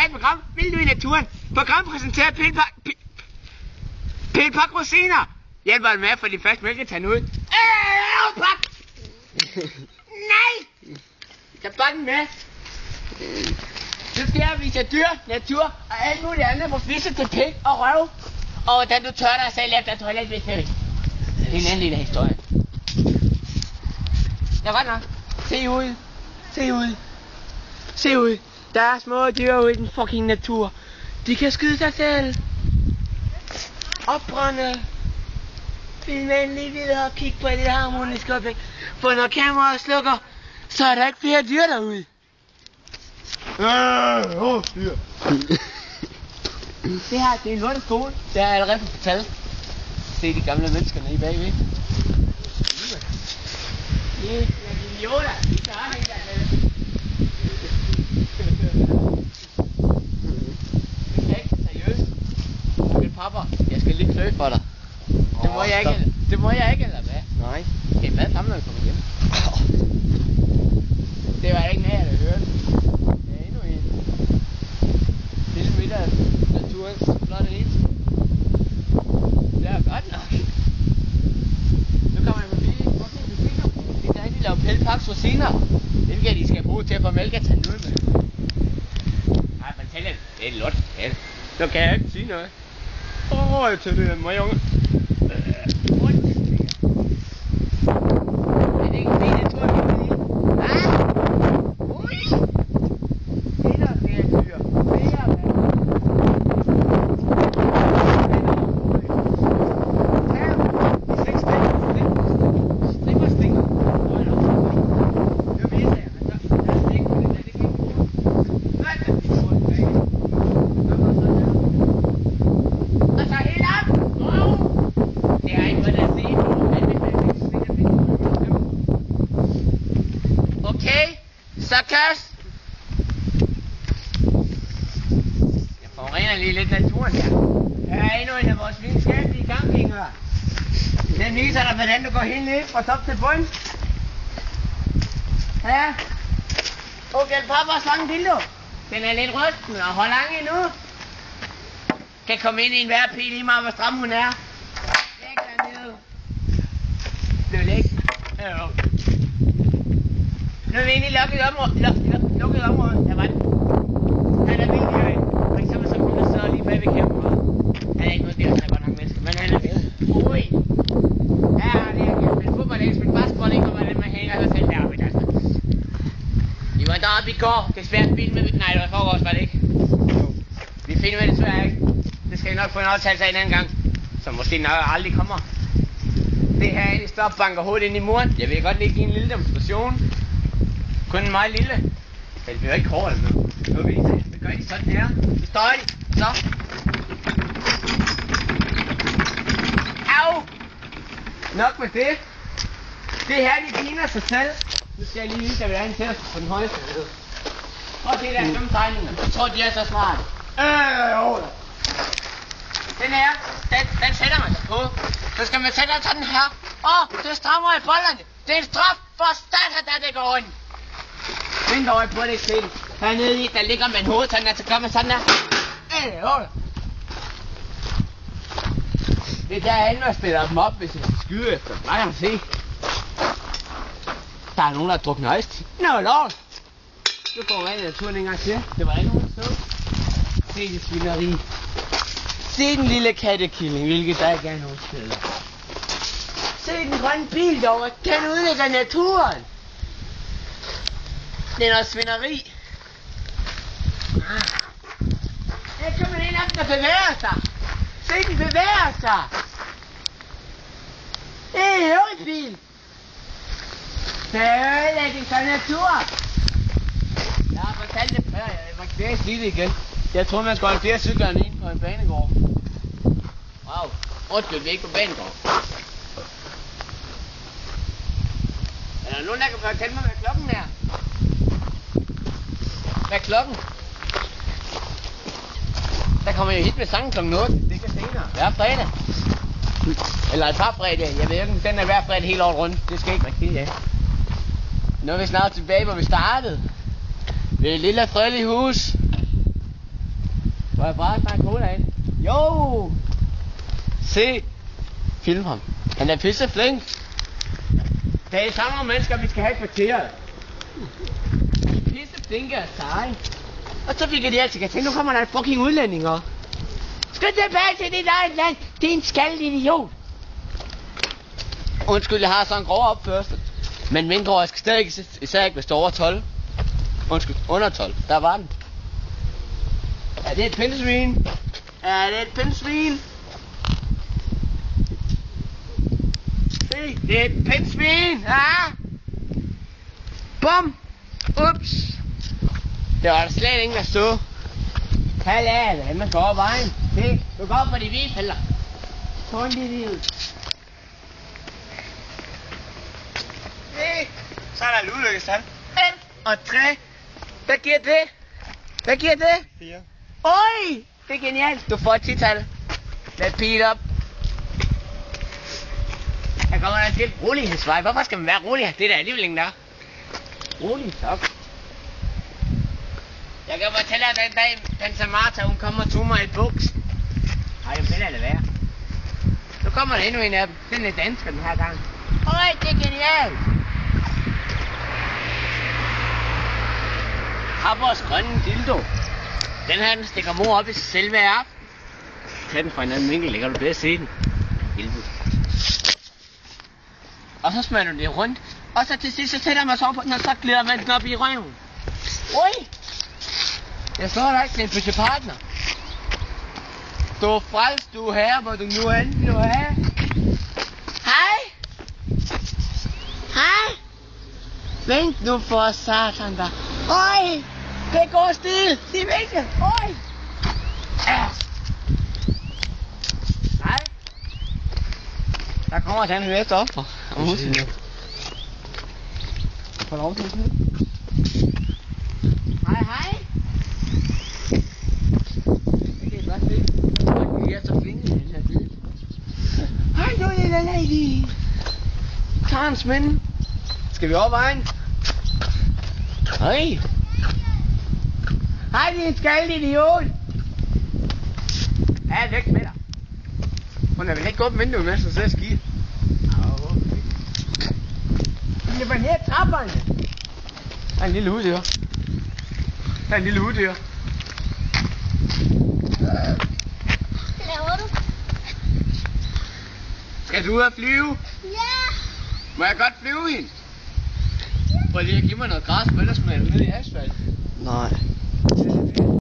er et program. Vil du i naturen? Program præsenterer Pilpak Rosiner. Hjælper dig med at få de første mælketand ud. Pak! Nej! Tag bånden med. Nu skal jeg vise dyr, natur og alt muligt andet på fisse til pik og røv. Og hvordan du tør dig selv efter toiletbesøg. Det er en anden lille historie. Ja, godt nok. Se ud. Se ud. Se ud. Der er små dyr ude i den fucking natur. De kan skyde sig selv. Opbrænde. Find venlig videre og kig på det harmoniske objekt. For når kameraet slukker, så er der ikke flere dyr derude. Dyr. Det her, det er en lorteskole. Det har jeg allerede fortalt. Se de gamle mennesker nede bagved. Det er idioter. De klarer ikke dernede. Det er ikke seriøst. Pappa, jeg skal lige klø for dig. Det må jeg ikke, eller hvad? Nej. Skal I mad sammen, når vi kommer hjem? Det var ikke nær, at høre det. Det er endnu en. Lille middag af naturens flotte ris. Det er godt nok. Nu kommer jeg forbi. Det er de laver Pilpaks Rosiner. Det kan de skal bruge til at få mælketand ud med. Nej, fortæl det. Det er en lort. Så kan jeg ikke sige noget. Jeg tager det af mig, unge. Sakas! Jeg forurener lige lidt naturen her. Her er endnu en af vores videnskabelige ganggængere. Den viser dig, hvordan du går helt ned fra top til bund. Ja. Okay, pappas lange dildo. Den er lidt rysten og hold lang endnu. Kan komme ind i en hver pil lige meget, hvor stram hun er. Læg dernede. Bliv læg. Nu er vi inde i lukket område. Der var den. Han er vildt høj. For eksempel så kunne der sidde lige bag ved kameraet. Han er ikke noget der, så er godt nok mennesker, men han er ved. Ui! Ja, det er ikke. Men fodbold er ikke spillet basketball, ikke hvordan man hænger sig selv deroppe i Danmark. Vi var deroppe i går. Det er svært at filme med. Nej, det var forgårs, var det ikke? Vi finder med det svært, ikke? Det skal vi nok få en aftale af en anden gang. Som måske nok aldrig kommer. Det her er en stop banker hovedet ind i muren. Jeg vil godt lige give en lille demonstration. Kun meget lille. Det bliver ikke hårdt eller noget. Nu vil I se. Så gør de sådan her. Så står de. Så. Au! Nok med det. Det her, de piner sig selv. Nu skal jeg lige vise jer, hvordan de sætter sig på den højeste. Prøv at se der dumme tegninger. Jeg tror, de er så smart. Den her, den sætter man sig på. Så skal man sætte sådan her. Det strammer i bollerne. Det er en straf for starten, der det går ondt. Vind over på det selv. Hernede i, der ligger man hovedet sådan her, så gør man sådan her. Det er derinde, der spiller dem op, hvis jeg skal skyde efter. Bare kan man se. Der er nogen, der har drukket ice. Nå, lort. Nu går jeg ind i naturen en gang til. Det var ikke nogen så. Se det svineri. Se den lille kattekilling, hvilket der ikke er nogen steder. Se den grønne bil derovre. Den udlægger naturen. Det er noget svineri. Her kan man ind efter bevæger sig. Se, de bevæger sig. Det er en høj bil. Det er ødelæggelse af natur. Jeg har fortalt det før. Jeg var ikke sige det igen. Jeg troede, man skulle holde flere cykler end en på en banegård. Wow. Undskyld, vi er ikke på banegård. Er der nogen, der kan fortælle mig, hvad klokken er? Hvad er klokken? Der kommer jo hit med sangen klokken 8. Det kan senere. Hver fredag. Eller et par fredag. Jeg ved ikke, den er hver fredag hele året rundt. Det skal ikke være ked af. Nu er vi snart tilbage, hvor vi startede. Ved et lille fredeligt hus. Må jeg bare snakke cola ind? Jo! Se! Film ham. Han er pisse flink. Det er samme nogle mennesker, vi skal have i kvarteret. De er pisse flinke og seje. Og så fik jeg det altid. Jeg tænkte, nu kommer der fucking udlændinger. Skal tilbage til dit eget land. Det er en skaldet idiot. Undskyld, jeg har sådan en grov opførsel. Men mindre, jeg skal stadig ikke, især ikke, hvis det er over 12. Undskyld, under 12. Der var den. Er det et pindsvin? Er det et pindsvin? Se, det er et pindsvin! Ja! Bum! Ups! Det var der slet ingen, der så. Hallo, man går over vejen. Se, du går op på de hvide felter. Sådan lidt ud. Se, så er der et ulykkestal. 1 og 3. Hvad giver det? Hvad giver det? 4. Oj! Det er genialt. Du får et 10-tal. Let's speed up. Der kommer der til rolighedsvej. Hvorfor skal man være rolig? Det er der alligevel ingen der. Rolig, tak. Jeg kan fortælle dig, den dag, Tante Martha, hun kommer og tog mig i buks. Ej, det vil jeg lade være. Nu kommer der endnu en af dem. Den er dansker den her gang. Øj, det er genialt. Har vores grønne dildo. Den her, den stikker mor op i sig selv hver aften. Tag den fra en anden vinkel, lægger du bedre se den. Dildo. Og så smører du det rundt. Og så til sidst, så sætter man så på den, og så glider man den op i røven. Ui! Jeg slår dig ikke til en partner. Du er frelst, du er her, hvor du nu end nu er. Hej! Hej! Vent nu for satan der. Øj! Det går stille! Det er vigtigt! Øj! Ja. Hej! Der kommer den næste op for. Få lov til det. Hej hej! Det kan I godt se. Jeg er så flink i den her bil. Hej du lille lady! Karens mænd. Skal vi over vejen? Hej! Hej din skalde idiot! Ja, væk med dig. Hun er vel ikke åbent vinduet med, så sidder skidt. Det var ned trapperne. Der er en lille uddyr. Der er en lille uddyr. Hvad laver du? Skal du ud og flyve? Ja! Må jeg godt flyve hende? Prøv lige at give mig noget græs, for ellers smager det ned i asfalt. Nej.